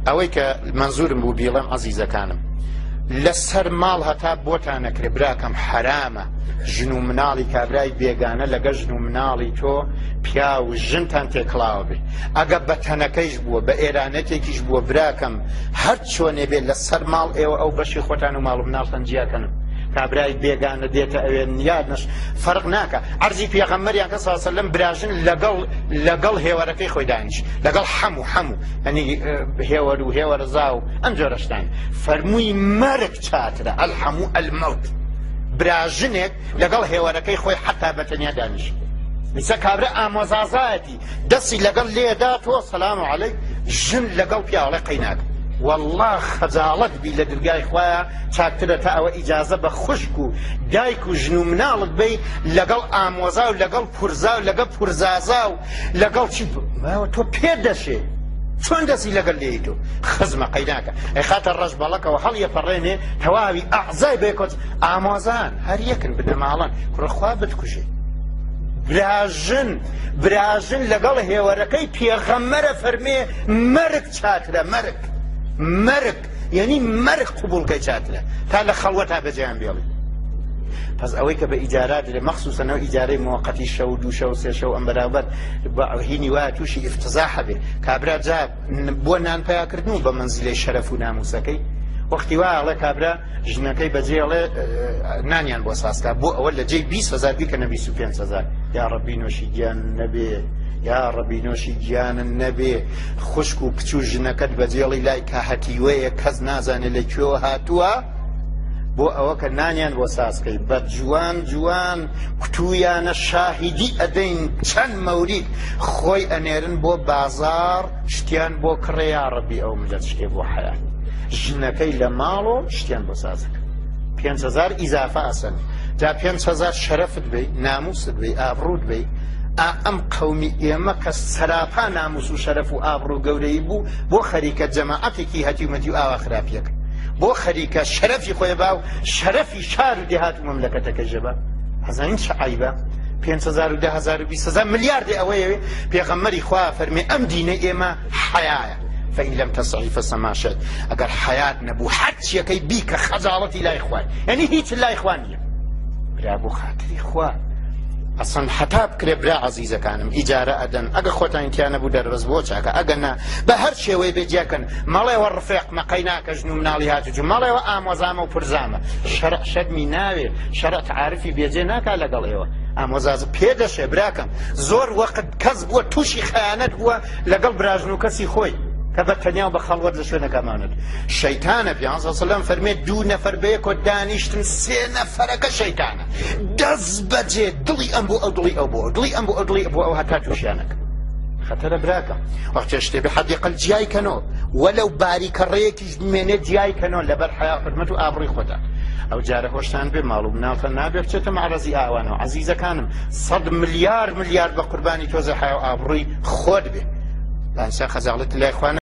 ئەوەی کە منزورم بوو بیڵێم عەزیزەکانم لەسەر ماڵ هەتا بۆتان نەکرێ براکەم حرامە ژن و مناڵی کابرای بێگانە لەگە ژن و مناڵی تۆ پیا و ژنتان تێکڵاوە بێ ئەگە بە تەنەکەیش بووە بە ئێرانەتێکیش بووە براکەم هەر چۆنێ بێت لەسەر ماڵ ئێوە ئەو بەشی خۆتان و ماڵ و مناڵتان جیاکەنم کابرای بێگانە دێتە ئەوێ یادنەش فەرق ناکە عەرزی پێغەمبەریان کە سەڵ سەلەم براژن لەگەڵ هێوەرەکەی خۆی دانیش لەگەڵ هەموو ئەنی هێوەر و هێوەرزا و ئەم جۆرەشتان فەرمووی مەرگ چاترە ئەلحەموو ئەلمەوت براژنێک لەگەڵ هێوەرەکەی خۆی حتا بەتەنیا دانیش میسە کابرا ئامۆزازایەتی دەستی لەگەڵ لێدا تۆ سەلام عەلەیک ژن لەگەڵ پیاوەڵە قەیناک والله خەجاڵەت بی لە دورگای خوایە چاکترە تا ئەوە ئیجازە بە خوشک و دایک و ژن و مناڵت بی لەگەڵ ئامۆزا و لەگەڵ پورزا و لەگەڵ پورزازا و لەگەڵ چی تۆ پێ دەشێ چۆن دەستی لەگەڵ لێی تۆ خزمە قەیناکە ئەی خاتە ڕەش بەڵەکەوە هەڵیە پەڕێنێ تەواوی ئەعزای بێکۆت ئامۆزان هەر یەکن بنە ماڵان کوڕەخوا بتکوژێ براژن لەگەڵ هێوەرەکەی پێغەمبەرە فەرمێ مەرگ چاترە مەرگ یعنی مەرگ قبولکەی چاترە تا لە خەڵوەتا بەجێیان بێڵی پس ئەوەی کە بە ئیجارات لێ مەخسوسەنەوە ئیجارەی موقەتی شەو دوو شەو سێ شەو ئەم بەرابەر هینی وایە تووشی ئیفتزاح هەبێ کابرا جا بۆ نانپەیاکردن و بە مەنزیلەی شەرەف و ناموسەکەی وەختی وایە ئەڵێ کابرا ژنەکەی بەجێڵێ نانیان بۆ ساسکا بۆ ئەوە لە جێی 20,000 بیکەنە 25,000 یا ڕەبی نۆشی گیان نەبێ یا ڕەبی نۆشی گیانن نەبێ خوشک و کچ و ژنەکەت بەجێڵی لای کاهەتیوەیە کەس نازانێت لەکوێوە هاتووە بۆ ئەوە کە نانیان بۆ ساسکەی بە جوان کتویانە شاهیدی ئەدەین چەند مەورید خۆی ئەنێرن بۆ بازار شتیان بۆ کڕێ یا ڕەبی ئەو ملەت شتێ بۆ حەیات ژنەکەی لە ماڵۆ شتیان بۆ سازەکە 5,000 ئیزافە ئەسەن جا 5,000 شەرەفت بی ناموست بی ئابڕوت بی ئەم قەومی ئێمە کە سەراپا ناموس و شەرەف و ئابڕوو گەورەی بوو بۆ خەریکە جەماعەتێکی هەتیومەتی و ئاوا خراپیەکە بۆ خەریکە شەرەفی خۆی با و شەرەفی شار و دێهات و مەملەکەتەکە ژەبە هەزانین چه عیبە 5,000 و 10,000 و 20,000 ملیاردی ئەوەیەوێ پێغەمبەری خوا فەرمێ ئەم دینە ئێمە حەیایە فإن لم تستطع فما شئت ئەگەر حەیات نەبوو هەرچیەکەی بی کە خەجاڵەتی لای خوای یعنی هیچ لای خوا نییە برا بۆ خاتری خوا ئەسەن حەتا بکرێ برا عەزیزەکانم ئیجارە ئەدەن ئەگە خۆتان تیانە بوو دەربەز بۆ چاکە ئەگە نا بە هەر شێوەی بێجیاکەن مەڵێوە ڕفێق مەقەیناکە ژن و مناڵی هاتووە مەڵێوە ئامۆزامە و پورزامە شەرع شەرمی ناوێ شەرع تعارفی بێجێ ناکا لەگەڵ ئێوە ئامۆزاز پێدەشێ براکەم زۆر وەقت کەس بووە تووشی خەیانەت بووە لەگەڵ براژن و کەسی خۆی کە بە تەنیا بە خەڵوەت لە شوێنەکەمانێت شەیتانە پیانزە سەلەم فەرمێت 2 نەفەر بەیەکۆ دانیشتن 3 نەفەرەکە شەیتانە دەست بەجێ دڵی ئەم بۆ ئەو دڵی ئەو بۆ دڵی ئەم بۆ ئەو دڵی بۆ ئەو هەتا تووشیانەکە خەتەرە براکەم وەختێ شتێ بێ حەدیقەل جیایکەنەوە وەلەو باریکە ڕێیەکیش بمێنێت جیایکەنەوە لەبەر حیا حورمەت و ئابڕووی خۆتان ئەو جارە هۆشتان بێ ماڵ و مناڵتان نابێ بچێتە مەعرەزی ئاوانەوە عەزیزەکانم 100 ملیار بە قوربانی تۆزە حیا و ئابڕووی خۆت بێ لانسا خەجاڵەت لای خوانە